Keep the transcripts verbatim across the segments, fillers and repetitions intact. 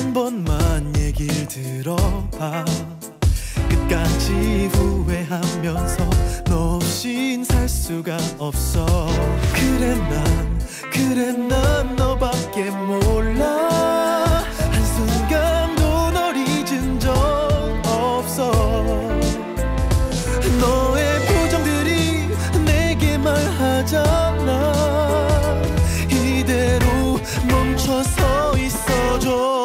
한 번만 얘길 들어봐. 끝까지 후회하면서 너 없인 살 수가 없어. 그래 난 그래 난 너밖에 몰라. 한순간도 널 잊은 적 없어. 너의 표정들이 내게 말하잖아. 이대로 멈춰서 있어줘.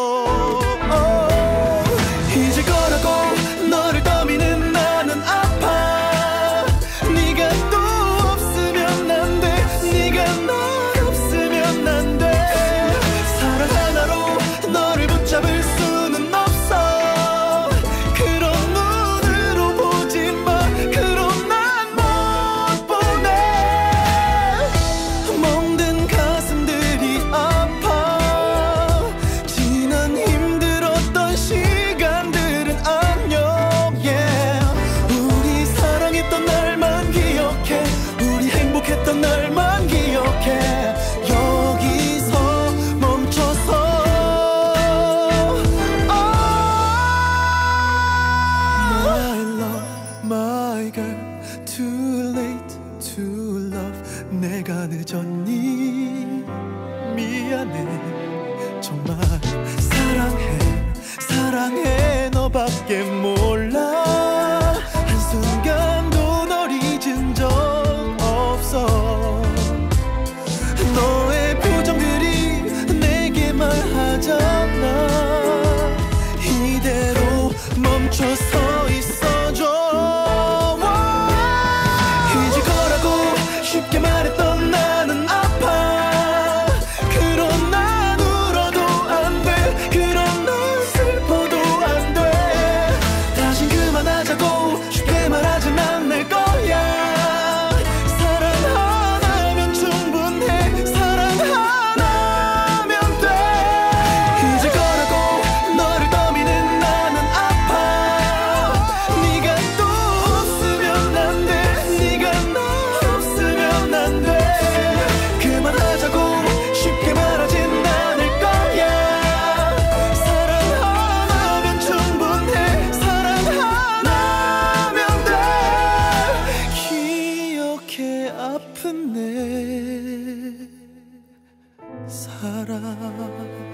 잊을 거라고 너를 떠미는 나는 아파. 네가 또 없으면 안 돼. 네가 날 없으면 안 돼. 사랑 하나로 너를 붙잡을 수는 없어. 그런 눈으로 보지 마. 그럼 난 못 보내. 멍든 가슴들이 아파. 지난 힘들었던 시간들은 안녕. yeah. 우리 사랑했던 날만 기억해. 우리 행복했던 날만 기억해. 여기서 멈춰서. My love, my girl, too late to love. 내가 늦었니? 미안해. 정말 사랑해 사랑해 너밖에 몰라. 한순간도 널 잊은 적 없어. 너의 표정들이 내게 말하잖아. 이대로 멈춰서 있어줘. 잊을 거라고 쉽게 말했던 나는 아파. 그런 난 울어도 안 돼. 그런 난 슬퍼도 안 돼. 다신 그만하자고 쉽게 말하진 않을 거야. 사랑 하나면 충분해. 사랑 하나면 돼. 잊을 거라고 너를 떠미는 나는 아파. 네가 또 없으면 안 돼. 네가 나 없으면 안 돼. 그만하자고 쉽게 말하진 않을 거야. 사랑 하나면 충분해. 사랑 하나면 돼. 기억해 아픈 내 사랑.